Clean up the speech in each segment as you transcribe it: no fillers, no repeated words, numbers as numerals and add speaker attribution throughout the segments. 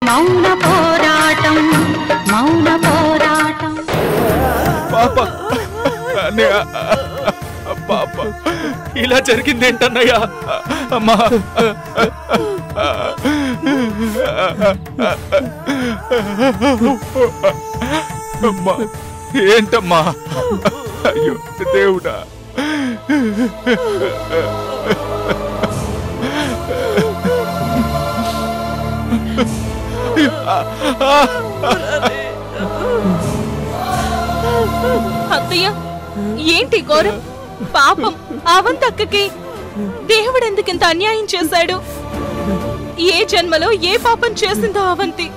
Speaker 1: మౌన పోరాటం మౌన పోరాటం
Speaker 2: పాప అన్నయ్య పాప ఇలా జరిగిందేంటన్నయ్యా అమ్మా అమ్మా ఏంటమ్మా అయ్యో దేవుడా
Speaker 3: అత్తయ్య ఏంటి ఘోరం పాపం అవంతక్కకి దేవుడెందుకింత అన్యాయం చేశాడు ఏ జన్మలో ఏ పాపం చేసిందో అవంతి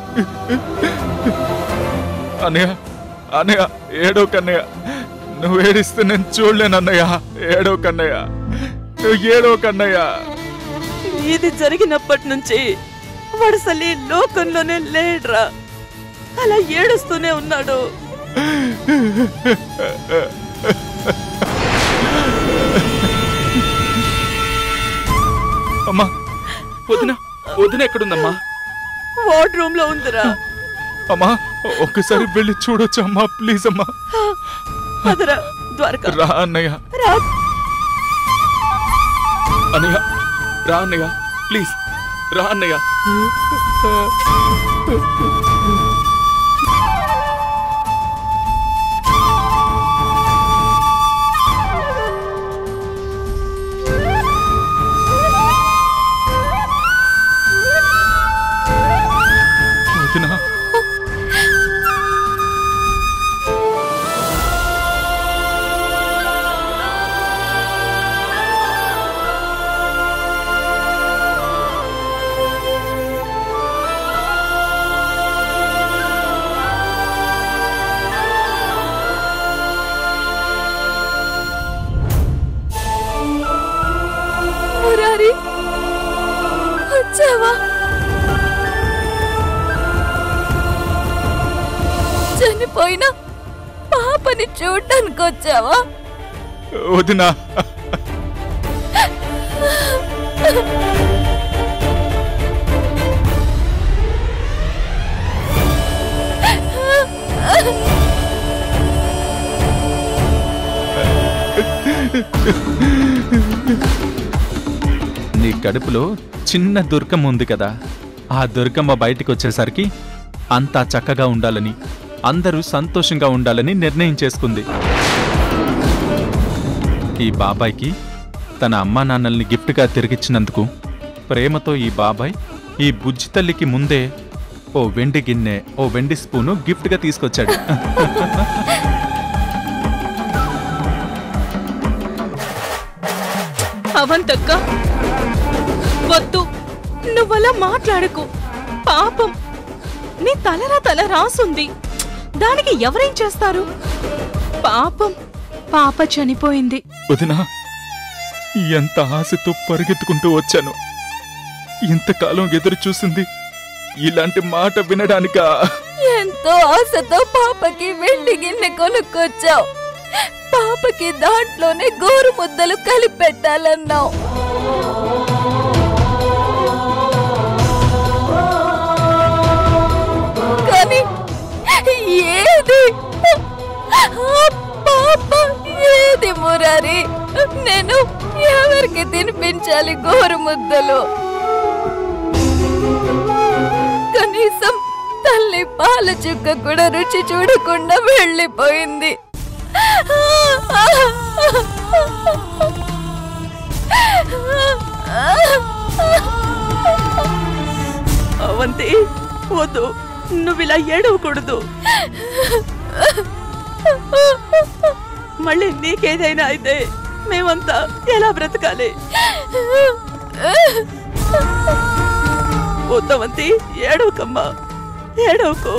Speaker 2: అన్నయ్య అన్నయ్య ఏడో కన్నయ్య నువ్వు ఏడిస్తే నేను చూడలేను అన్నయ్య ఏడో కన్నయ్య నువ్వు ఏడో కన్నయ్య
Speaker 4: ఇది జరిగినప్పటి నుంచి వడసలి లోకంలోనే లేడ్రా అలా ఏడుస్తూనే ఉన్నాడు
Speaker 2: అమ్మా వదిన వదిన ఎక్కడుందమ్మా
Speaker 4: వార్డ్ రూమ్ లో ఉందిరా
Speaker 2: అమ్మా ఒక్కసారి వెళ్ళి చూడొచ్చు అమ్మా ప్లీజ్ అమ్మా
Speaker 4: అదరా ద్వారకా
Speaker 2: రా అన్నయ్య
Speaker 4: రా
Speaker 2: అన్నయ్య రా అన్నయ్య ప్లీజ్ రా అన్నయ్య వదినా
Speaker 3: మురారి వచ్చావా చనిపోయిన పాపని చూడ్డానికి వచ్చావా
Speaker 2: వదినా నీ కడుపులో చిన్న దుర్గమ్మ ఉంది కదా ఆ దుర్గమ్మ బయటికి వచ్చేసరికి అంతా చక్కగా ఉండాలని అందరూ సంతోషంగా ఉండాలని నిర్ణయం చేసుకుంది ఈ బాబాయ్కి తన అమ్మా నాన్నల్ని గిఫ్ట్గా తిరిగిచ్చినందుకు ప్రేమతో ఈ బాబాయ్ ఈ బుజ్జి తల్లికి ముందే ఓ వెండి గిన్నె ఓ వెండి స్పూను గిఫ్ట్గా తీసుకొచ్చాడు
Speaker 3: అవంతక్క వద్దు నువ్వలా మాట్లాడకు పాపం నీ తలరా తల రాసుంది దానికి ఎవరేం చేస్తారు పాపం పాప చనిపోయింది
Speaker 2: వదినా ఎంత ఆశతో పరిగెత్తుకుంటూ వచ్చాను ఇంతకాలం ఎదురు చూసింది ఇలాంటి మాట వినడానికా
Speaker 3: ఎంతో ఆశతో పాపకి వెండి గిన్నె కొనుక్కొచ్చావు పాపకి దాంట్లోనే గోరు ముద్దలు కలిపెట్టాలన్నావు కానీ ఏది పాప ఏది మురారి నేను ఎవరికి తినిపించాలి గోరు ముద్దలు కనీసం తల్లి పాల చుక్క కూడా రుచి చూడకుండా వెళ్ళిపోయింది
Speaker 4: అవంతి వద్దు నువ్విలా ఏడవకూడదు మళ్ళీ నీకేదైనా అయితే మేమంతా ఎలా బ్రతకాలి వద్దవంతి ఏడవకమ్మా ఏడవకు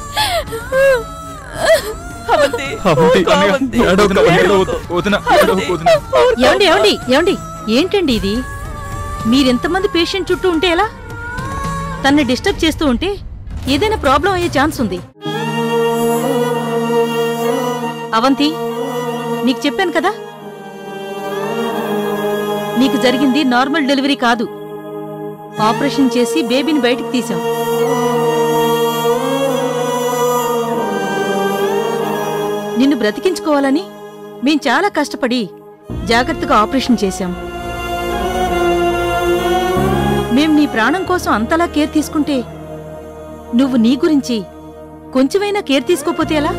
Speaker 1: ఏమండి ఏంటండి ఇది మీరెంతమంది పేషెంట్ చుట్టూ ఉంటే ఎలా తన్ని డిస్టర్బ్ చేస్తూ ఉంటే ఏదైనా ప్రాబ్లం అయ్యే ఛాన్స్ ఉంది అవంతి నీకు చెప్పాను కదా నీకు జరిగింది నార్మల్ డెలివరీ కాదు ఆపరేషన్ చేసి బేబీని బయటికి తీసాం బ్రతికించుకోవాలని మేం చాలా కష్టపడి జాగ్రత్తగా ఆపరేషన్ చేశాం. మేం నీ ప్రాణం కోసం అంతలా కేర్ తీసుకుంటే నువ్వు నీ గురించి కొంచెమైనా కేర్ తీసుకోపోతే ఎలా?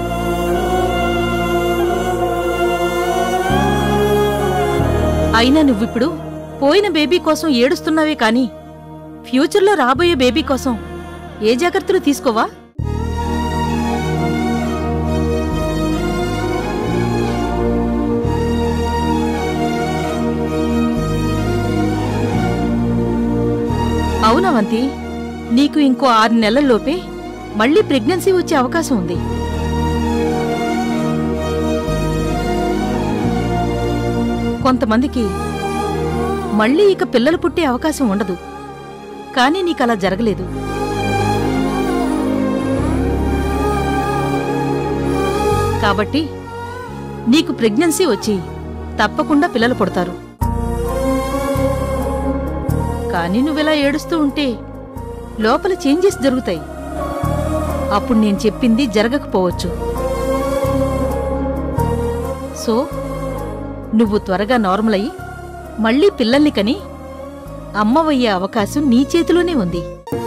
Speaker 1: అయినా నువ్విప్పుడు పోయిన బేబీ కోసం ఏడుస్తున్నావే కాని ఫ్యూచర్లో రాబోయే బేబీ కోసం ఏ జాగ్రత్తలు తీసుకోవా? అవునవంతి, నీకు ఇంకో 6 నెలల్లోపే మళ్లీ ప్రెగ్నెన్సీ వచ్చే అవకాశం ఉంది. కొంతమందికి మళ్లీ ఇక పిల్లలు పుట్టే అవకాశం ఉండదు. కానీ నీకలా జరగలేదు. కాబట్టి నీకు ప్రెగ్నెన్సీ వచ్చి తప్పకుండా పిల్లలు పుడతారు. కానీ నువ్వెలా ఏడుస్తూ ఉంటే లోపల చేంజెస్ జరుగుతాయి. అప్పుడు నేను చెప్పింది జరగకపోవచ్చు. సో నువ్వు త్వరగా నార్మల్ అయ్యి మళ్లీ పిల్లల్ని కని అమ్మవయ్యే అవకాశం నీ చేతిలోనే ఉంది.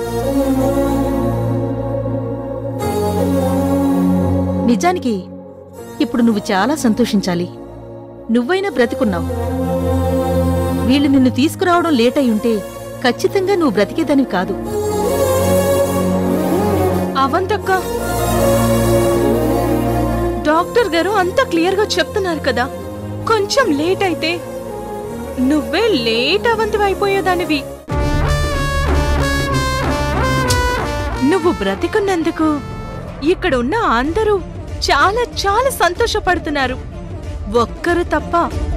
Speaker 1: నిజానికి ఇప్పుడు నువ్వు చాలా సంతోషించాలి. నువ్వైనా బ్రతికున్నావు. వీళ్ళు నిన్ను తీసుకురావడం లేట్ అయ్యుంటే ఖచ్చితంగా నువ్వు బ్రతికేదానివి కాదు.
Speaker 5: అవంతక్క, డాక్టర్ గారు అంతా క్లియర్గా చెప్తున్నారు కదా, కొంచెం లేట్ అయితే నువ్వే లేట్ అవంతి అయిపోయేదానివి. నువ్వు బ్రతికున్నందుకు ఇక్కడ ఉన్న అందరూ చాలా చాలా సంతోషపడుతున్నారు, ఒక్కరు తప్ప.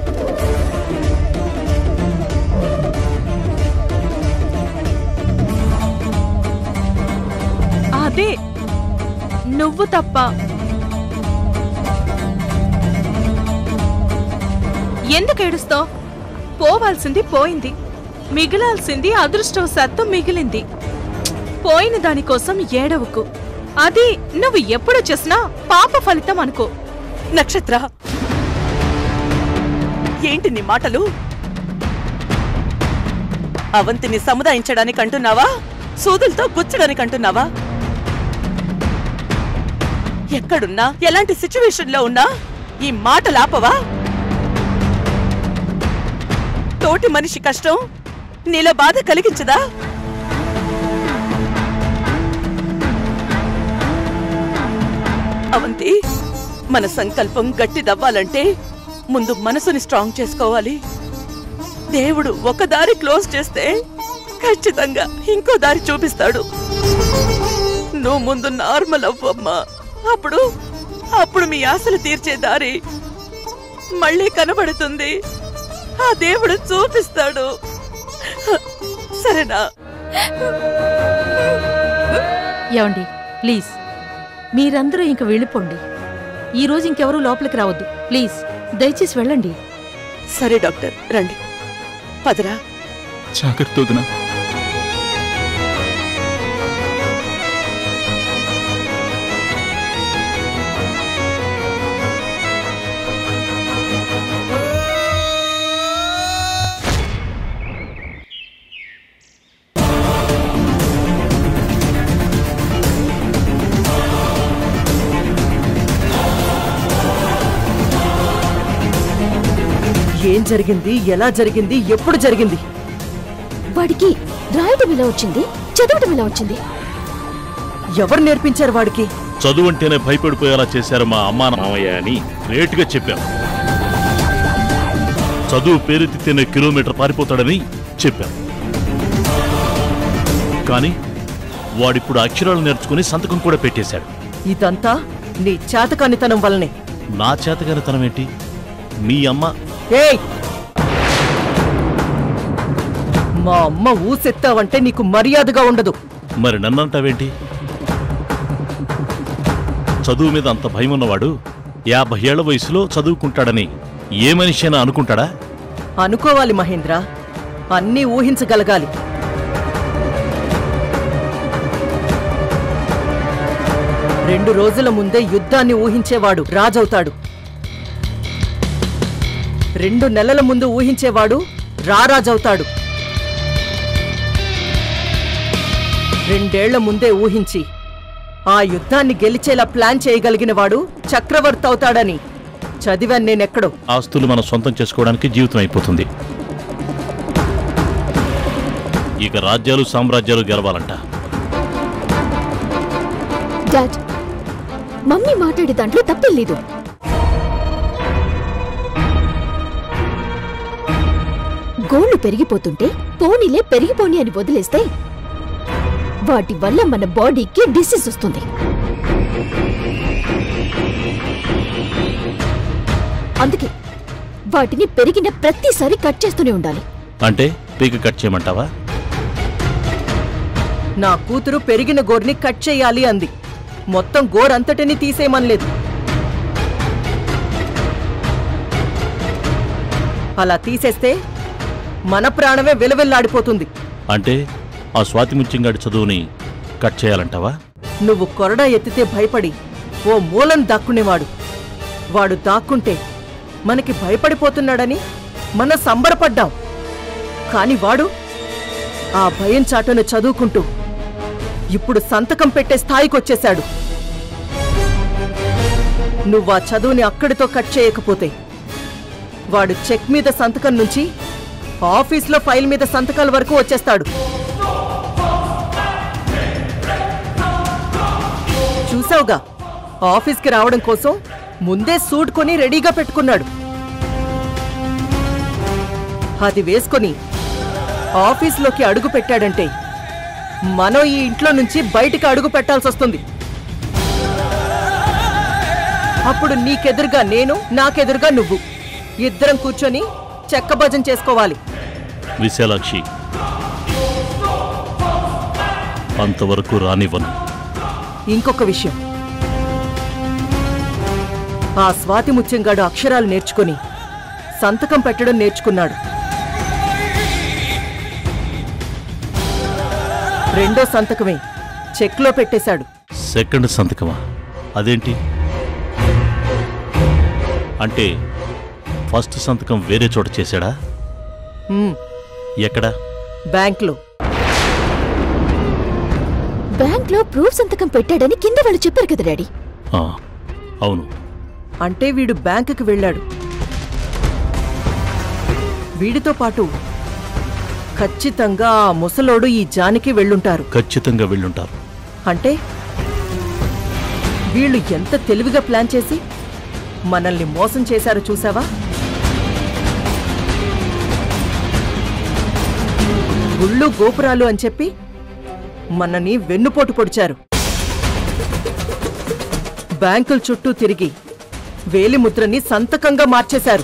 Speaker 5: అదే నువ్వు తప్ప. ఎందుకు ఏడుస్తావ్? పోవాల్సింది పోయింది, మిగిలాల్సింది అదృష్టవశాత్తు మిగిలింది. పోయిన దానికోసం ఏడవకు. అది నువ్వు ఎప్పుడు చేసినా పాప ఫలితం అనుకో.
Speaker 4: నక్షత్ర, ఏంటి నీ మాటలు? అవంతిని సముదాయించడానికి అంటున్నావా, సూదులతో గుచ్చడానికి అంటున్నావా? ఎక్కడున్నా, ఎలాంటి సిచ్యువేషన్లో ఉన్నా ఈ మాటలాపవా? తోటి మనిషి కష్టం నీలో బాధ కలిగించదా? అవంతి, మన సంకల్పం గట్టిదవ్వాలంటే ముందు మనసుని స్ట్రాంగ్ చేసుకోవాలి. దేవుడు ఒక దారి క్లోజ్ చేస్తే ఖచ్చితంగా ఇంకో దారి చూపిస్తాడు. నువ్వు ముందు నార్మల్ అవ్వమ్మా. అప్పుడు మీ ఆశలు తీర్చే దారి మళ్ళీ కనబడుతుంది. ఆ దేవుడు చూపిస్తాడు. సరేనా?
Speaker 1: ఏమండి, ప్లీజ్ మీరందరూ ఇంక వెళ్ళిపోండి. ఈరోజు ఇంకెవరూ లోపలికి రావద్దు. ప్లీజ్ దయచేసి వెళ్ళండి.
Speaker 4: సరే డాక్టర్, రండి. పదరా.
Speaker 2: జాగ్రత్త వదినా.
Speaker 4: ఏం జరిగింది, ఎలా జరిగింది, ఎప్పుడు జరిగింది?
Speaker 3: వాడికి రాయటం ఇలా వచ్చింది, చదవటం ఇలా వచ్చింది.
Speaker 4: ఎవరు నేర్పించారు వాడికి?
Speaker 6: చదువంటేనే భయపడిపోయేలా చేశారు మా అమ్మా మామయ్య అని లేటుగా చెప్పాం. చదువు పేరెత్తితేనే కిలోమీటర్ పారిపోతాడని చెప్పాం. కానీ వాడిప్పుడు అక్షరాలు నేర్చుకుని సంతకం కూడా పెట్టేశాడు.
Speaker 4: ఇదంతా నీ చేతకానితనం వల్లనే.
Speaker 6: నా చేతకానితనం ఏంటి? మీ అమ్మ
Speaker 4: ఏయ్, మా అమ్మ ఊసెత్తావంటే నీకు మర్యాదగా ఉండదు.
Speaker 6: మరి నన్నంటావేంటి? చదువు మీద అంత భయం ఉన్నవాడు 50 ఏళ్ల వయసులో చదువుకుంటాడని ఏ మనిషి అయినా అనుకుంటాడా?
Speaker 4: అనుకోవాలి మహేంద్ర, అన్నీ ఊహించగలగాలి. 2 రోజుల ముందే యుద్ధాన్ని ఊహించేవాడు రాజవుతాడు. 2 నెలల ముందు ఊహించేవాడు రారాజవుతాడు. 2 ఏళ్ల ముందే ఊహించి ఆ యుద్ధాన్ని గెలిచేలా ప్లాన్ చేయగలిగిన వాడు చక్రవర్తి అవుతాడని చదివాను నేనెక్కడో.
Speaker 6: ఆస్తులు మనం సొంతం చేసుకోవడానికి జీవితం అయిపోతుంది. ఇక రాజ్యాలు సామ్రాజ్యాలు గెలవాలంట.
Speaker 3: డాడ్, మమ్మీ మాట్లాడే దాంట్లో తప్పేం లేదు. గోళ్లు పెరిగిపోతుంటే పోనీలే పెరిగిపోని అని వదిలేస్తే వాటి వల్ల మన బాడీకి డిసీజ్ వస్తుంది. అందుకే వాటిని పెరిగిన ప్రతిసారి కట్ చేస్తూనే ఉండాలి.
Speaker 6: అంటే పీక కట్ చేయమంటావా?
Speaker 4: నా కూతురు పెరిగిన గోర్ని కట్ చెయ్యాలి అంది. మొత్తం గోరంతటిని తీసేయమనలేదు. అలా తీసేస్తే మన ప్రాణమే విలవిల్లాడిపోతుంది.
Speaker 6: అంటే ఆ స్వాతి ముత్యంగాడి చదువుని కట్ చేయాలంటావా?
Speaker 4: నువ్వు కొరడా ఎత్తితే భయపడి ఓ మూలను దాక్కునేవాడు. వాడు దాక్కుంటే మనకి భయపడిపోతున్నాడని మనం సంబరపడ్డాం. కాని వాడు ఆ భయం చాటును చదువుకుంటూ ఇప్పుడు సంతకం పెట్టే స్థాయికొచ్చేశాడు. నువ్వా చదువుని అక్కడితో కట్ చేయకపోతే వాడు చెక్ మీద సంతకం నుంచి ఆఫీస్లో ఫైల్ మీద సంతకాల వరకు వచ్చేస్తాడు. చూసావుగా, ఆఫీస్కి రావడం కోసం ముందే సూట్ కొని రెడీగా పెట్టుకున్నాడు. అది వేసుకొని ఆఫీస్లోకి అడుగు పెట్టాడంటే మనం ఈ ఇంట్లో నుంచి బయటికి అడుగు పెట్టాల్సొస్తుంది. అప్పుడు నీకెదురుగా నేను, నాకెదురుగా నువ్వు, ఇద్దరం కూర్చొని చెక్కభజన చేసుకోవాలి.
Speaker 6: విశాలాక్షి, అంతవరకు రానివ్వను.
Speaker 4: ఇంకొక విషయం, ఆ స్వాతి ముత్యంగాడు అక్షరాలు నేర్చుకుని సంతకం పెట్టడం నేర్చుకున్నాడు. రెండో సంతకమే చెక్లో పెట్టేశాడు.
Speaker 6: సెకండ్ సంతకమా? అదేంటి? అంటే ఫస్ట్ సంతకం వేరే చోట చేశాడా? ఎక్కడ?
Speaker 4: బ్యాంక్లో.
Speaker 3: బ్యాంక్లో ప్రూఫ్ సంతకం పెట్టాడని కింద వాళ్ళు చెప్పారు కదా డాడీ.
Speaker 6: అవును.
Speaker 4: అంటే వీడు బ్యాంకుకి వెళ్ళాడు. వీడితో పాటు ఖచ్చితంగా ఆ ముసలోడు ఈ జానికి వెళ్ళుంటారు.
Speaker 6: ఖచ్చితంగా వెళ్ళుంటారు.
Speaker 4: అంటే వీళ్ళు ఎంత తెలివిగా ప్లాన్ చేసి మనల్ని మోసం చేశారో చూసావా? గుళ్ళు గోపురాలు అని చెప్పి మనని వెన్నుపోటు పొడిచారు. బ్యాంకుల చుట్టూ తిరిగి వేలిముద్రని సంతకంగా మార్చేశారు.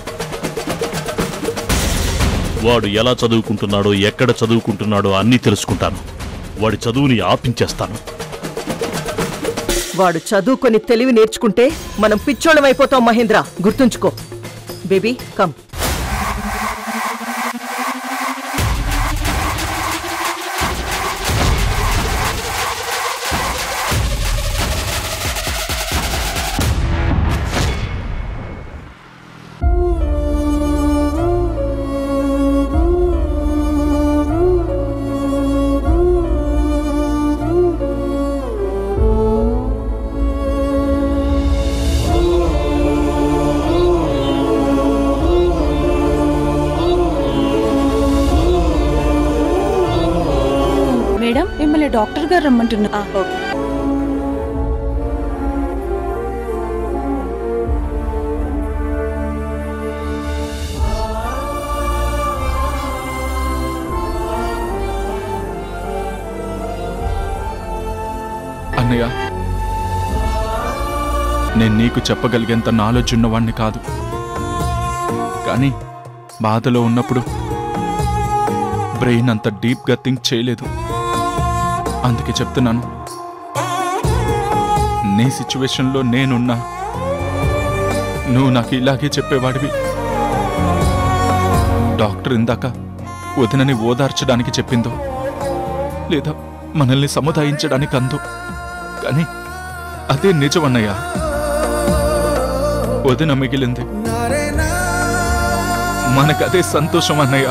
Speaker 6: వాడు ఎలా చదువుకుంటున్నాడో, ఎక్కడ చదువుకుంటున్నాడో అన్నీ తెలుసుకుంటాను. వాడి చదువుని ఆపించేస్తాను.
Speaker 4: వాడు చదువుకొని తెలివి నేర్చుకుంటే మనం పిచ్చోళమైపోతాం మహేంద్ర, గుర్తుంచుకో. Baby come.
Speaker 5: మేడం, మిమ్మల్ని డాక్టర్ గారు రమ్మంటున్నా.
Speaker 2: అన్నయ్య, నేను నీకు చెప్పగలిగేంత నాలెడ్జ్ ఉన్నవాణ్ణి కాదు. కానీ బాధలో ఉన్నప్పుడు బ్రెయిన్ అంత డీప్గా థింక్ చేయలేదు. అందుకే చెప్తున్నాను, నీ సిచ్యువేషన్లో నేనున్నా నువ్వు నాకు ఇలాగే చెప్పేవాడివి. డాక్టర్ ఇందాక వదినని ఓదార్చడానికి చెప్పిందో లేదా మనల్ని సముదాయించడానికి అందో, కానీ అదే నిజం అన్నయ్య. వదిన మిగిలింది, మనకదే సంతోషం అన్నయ్య.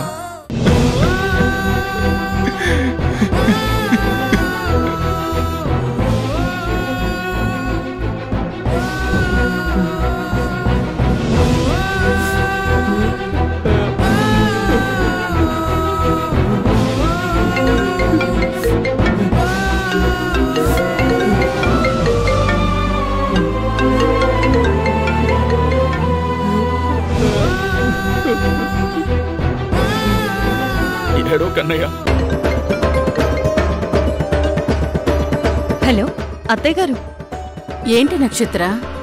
Speaker 2: ఏడో కన్నయ్య.
Speaker 5: హలో అత్తయ్య గారు.
Speaker 7: ఏంటి నక్షత్ర?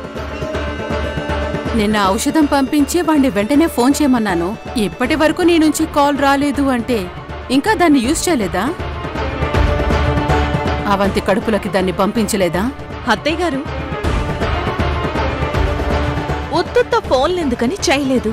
Speaker 7: నిన్న ఔషధం పంపించి వాణ్ణి వెంటనే ఫోన్ చేయమన్నాను. ఇప్పటి వరకు నీ నుంచి కాల్ రాలేదు అంటే ఇంకా దాన్ని యూజ్ చేయలేదా? అవంతి కడుపులోకి దాన్ని పంపించలేదా?
Speaker 5: అత్తయ్య గారు, ఉత్తుత్త ఫోన్లెందుకని చేయలేదు.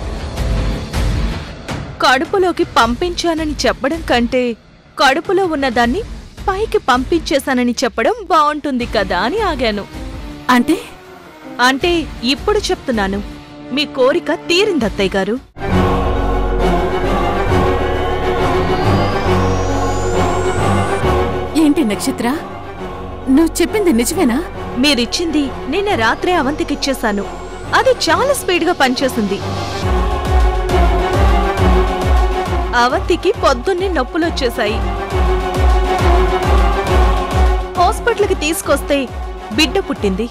Speaker 5: కడుపులోకి పంపించానని చెప్పడం కంటే కడుపులో ఉన్నదాన్ని పైకి పంపించేశానని చెప్పడం బావుంటుంది కదా అని ఆగాను.
Speaker 7: అంటే
Speaker 5: అంటే ఇప్పుడు చెప్తున్నాను, మీ కోరిక తీరింది అత్తయ్య గారు.
Speaker 7: ఏంటి నక్షత్ర, నువ్వు చెప్పింది నిజమేనా?
Speaker 5: మీరిచ్చింది నిన్న రాత్రే అవంతికిచ్చేశాను. అది చాలా స్పీడ్గా పనిచేసింది. అవంతికి పొద్దున్నే నొప్పులొచ్చేశాయి. హాస్పిటల్కి తీసుకొస్తే బిడ్డ పుట్టింది.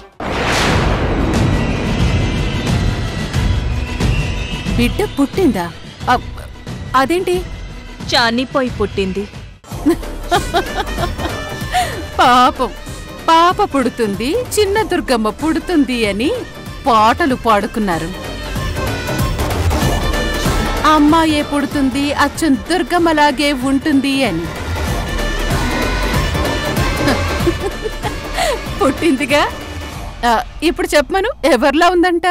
Speaker 7: బిడ్డ పుట్టిందా? అదేంటి?
Speaker 5: చనిపోయి పుట్టింది.
Speaker 7: పాపం, పాప పుడుతుంది, చిన్న దుర్గమ్మ పుడుతుంది అని పాటలు పాడుకున్నారు. అమ్మాయే పుడుతుంది, అచ్చం దుర్గమ్మలాగే ఉంటుంది అని. పుట్టిందిగా, ఇప్పుడు చెప్పమను ఎవరిలా ఉందంట?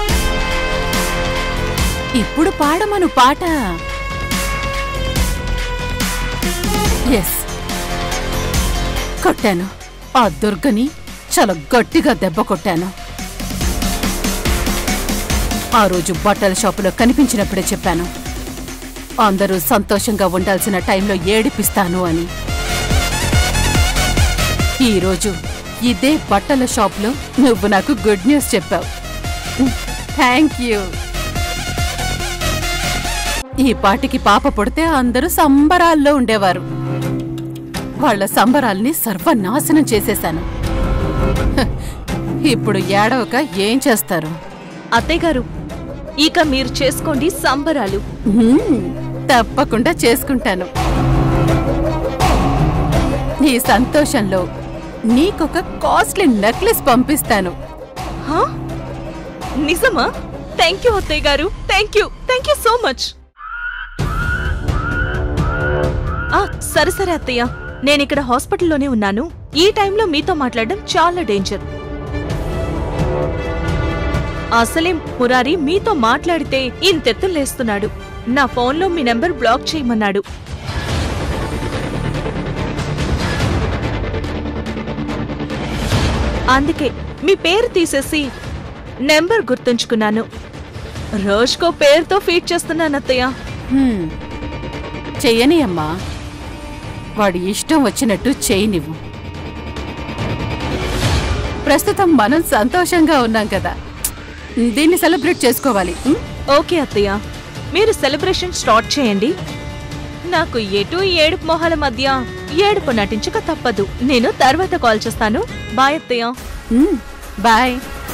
Speaker 7: ఇప్పుడు పాడమను పాట. ఎస్, కొట్టాను. ఆ దుర్గని చాలా గట్టిగా దెబ్బ కొట్టాను. ఆ రోజు బట్టల షాపులో కనిపించినప్పుడే చెప్పాను, అందరూ సంతోషంగా ఉండాల్సిన టైంలో ఏడిపిస్తాను అని. ఈరోజు ఇదే బట్టల షాప్లో నువ్వు నాకు గుడ్ న్యూస్ చెప్పావు. Thank you. ఈ పాటికి పాప పుడితే అందరూ సంబరాల్లో ఉండేవారు. వాళ్ల సంబరాల్ని సర్వనాశనం చేసేశాను. ఇప్పుడు ఏడవక ఏం చేస్తారు?
Speaker 5: అత్తయ్య గారు, ఇక మీరు చేసుకోండి సంబరాలు.
Speaker 7: తప్పకుండా చేసుకుంటాను. నీ సంతోషంలో నీకొక కాస్ట్లీ నెక్లెస్ పంపిస్తాను.
Speaker 5: నిజమా? థ్యాంక్ యూ అత్తయ్య గారు. Thank you so much. సరే సరే అత్తయ్య, నేనిక్కడ హాస్పిటల్లోనే ఉన్నాను. ఈ టైంలో మీతో మాట్లాడడం చాలా డేంజర్. అసలే మురారి మీతో మాట్లాడితే ఇంతెత్తులు లేస్తున్నాడు. నా ఫోన్లో మీ నెంబర్ బ్లాక్ చేయమన్నాడు. అందుకే మీ పేరు తీసేసి నెంబర్ గుర్తుంచుకున్నాను. రోజుకో పేరుతో ఫీడ్ చేస్తున్నాను అత్తయ్య.
Speaker 7: చెయ్యని అమ్మా, వాడి ఇష్టం వచ్చినట్టు చేయనివ్వు. ప్రస్తుతం మనం సంతోషంగా ఉన్నాం కదా, దీన్ని సెలబ్రేట్ చేసుకోవాలి.
Speaker 5: ఓకే అత్తయ్య, మీరు సెలబ్రేషన్ స్టార్ట్ చేయండి. నాకు ఎటు ఏడుపు మొహాల మధ్య ఏడుపు నటించక తప్పదు. నేను తర్వాత కాల్ చేస్తాను. బాయ్ అత్తయ్య.
Speaker 7: బాయ్.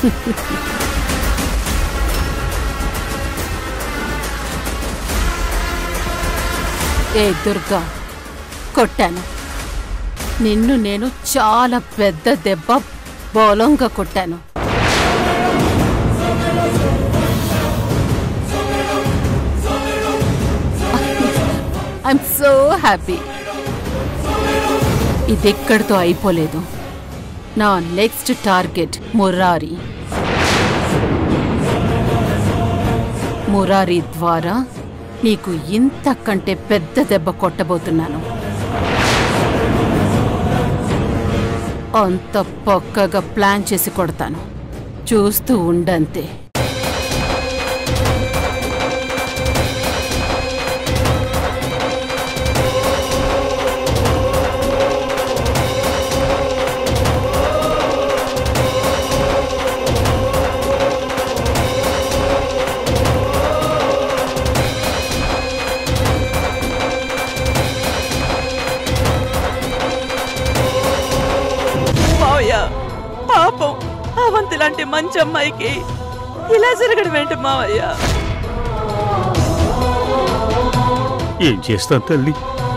Speaker 7: ఏ దుర్గా, కొట్టాను నిన్ను. నేను చాలా పెద్ద దెబ్బ బలంగా కొట్టాను. I'm so happy. ఇదెక్కడితో అయిపోలేదు. నా నెక్స్ట్ టార్గెట్ మురారి. మురారి ద్వారా నీకు ఇంతకంటే పెద్ద దెబ్బ కొట్టబోతున్నాను. అంత పక్కగా ప్లాన్ చేసి కొడతాను. చూస్తూ ఉండంతే.
Speaker 5: పాపం అవంతి లాంటి మంచి అమ్మాయికి ఇలా జరగడం ఏంటి మావయ్య?
Speaker 8: ఏం చేస్తాను తల్లి,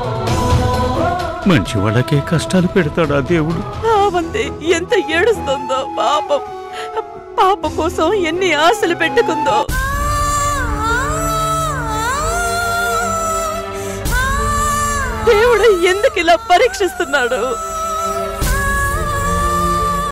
Speaker 8: మంచి వాళ్ళకే కష్టాలు పెడతాడా దేవుడు.
Speaker 5: అవంతి ఎంత ఏడుస్తుందో పాపం. పాప కోసం ఎన్ని ఆశలు పెట్టుకుందో. దేవుడు ఎందుకు ఇలా పరీక్షిస్తున్నాడు?